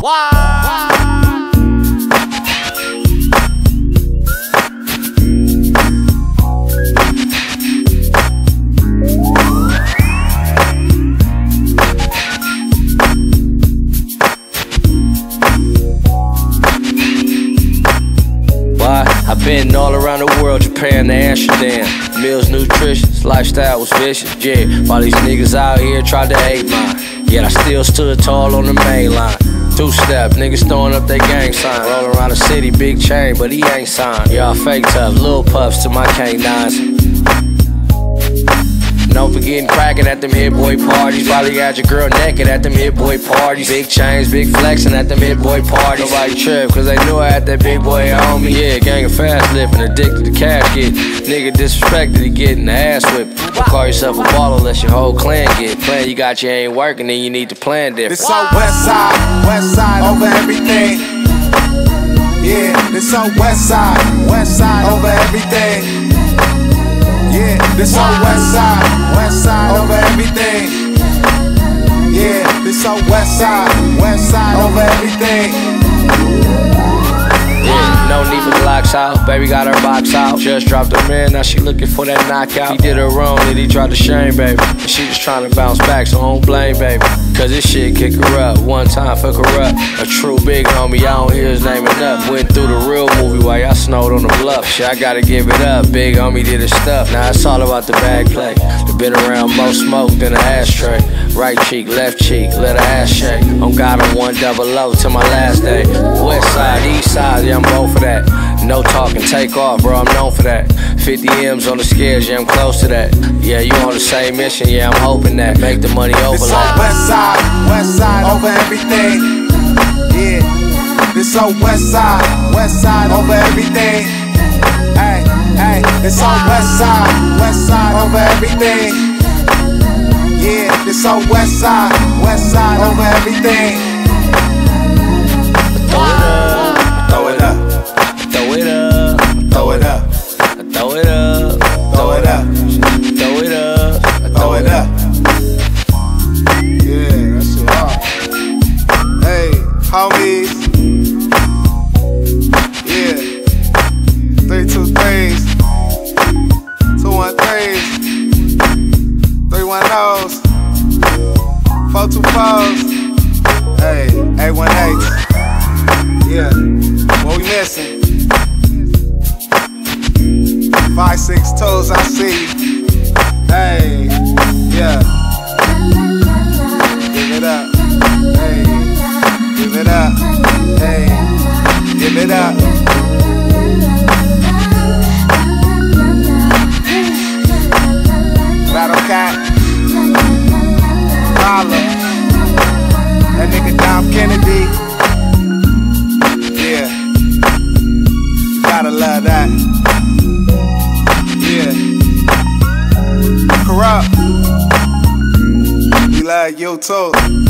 I've been all around the world, Japan to Amsterdam. Meals nutritious, lifestyle was vicious, yeah. While these niggas out here tried to hate mine, yet I still stood tall on the main line. Two-step, niggas throwing up their gang sign. Rolling around the city, big chain, but he ain't signed. Y'all fake tough, little puffs to my canines. Don't forget cracking at them hit boy parties. Probably got your girl naked at them hit boy parties. Big chains, big flexing at them hit boy parties. Nobody trip, cause they knew I had that big boy on me. Yeah, gang of fast living, addicted to cash get. Nigga disrespected, he getting the ass whipped. Don't call yourself a baller unless your whole clan get. Plan you got, you ain't working, then you need to plan different. This on west side over everything. Yeah, this on west side over everything. Yeah, this on west side over everything. Yeah, this on west side over everything. Yeah, no need for Glocks out, baby got her box out. Just dropped a man, now she looking for that knockout. He did her wrong, then he tried to shame, baby. And she just trying to bounce back, so don't blame, baby. Cause this shit kick her up, one time fuck her up. A true big homie, I don't hear his name enough. Went through the real movie while y'all snowed on the bluff. Shit, I gotta give it up, big homie did his stuff. Now it's all about the bag play. Been around more smoke than an ashtray. Right cheek, left cheek, let her ass shake. On God, I'm 100 to my last day. West side, east side, yeah, I'm both for that. No talking, take off, bro, I'm known for that. 50 M's on the scales, yeah, I'm close to that. Yeah, you on the same mission, yeah, I'm hoping that. Make the money overlap. This on west side over everything. Yeah, this on west side over everything. Hey, hey, this on west side over everything. Yeah, this on west side over everything. Throw it up. Throw it up. Throw it up. Throw it up. Throw it up. Throw it up. Throw it up. Yeah, that shit hard. Hey, homies. Yeah. 323s. 213s. 310s. 424s. Hey, 818s. Yeah, what we missing? 562s, I see. Hey, yeah. Give it up. Hey, give it up. Hey, give it up. Battle Cat. Holla. That nigga Dom Kennedy. Yeah, you gotta love that. Yeah, Corrupt, we love you too.